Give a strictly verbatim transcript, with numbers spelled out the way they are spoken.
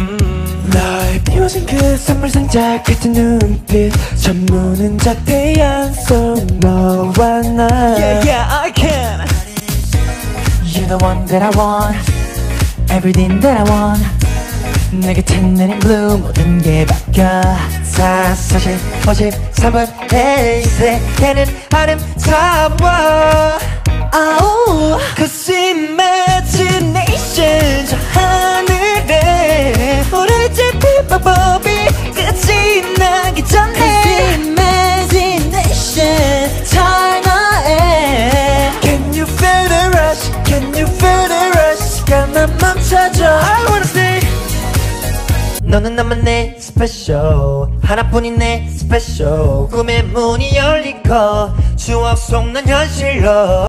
너의 비워진 그 선물 상자 같은 눈빛 전문은 저 태양 속 너와 나 Yeah yeah I can. You're the one that I want Everything that I want 내 곁엔 내린 blue 모든 게 바뀌어 사실 오십삼 분의 이 세계는 아름다워 oh. Cause imagination 저 하늘에 오를 잡힐 방법이 끝이 나기 전에 Cause imagination turn on Can you feel the rush Can you feel the rush 시간만 멈춰줘 I wanna stay 너는 나만 내 special 하나뿐인 내 special 꿈의 문이 열리고 추억 속 난 현실로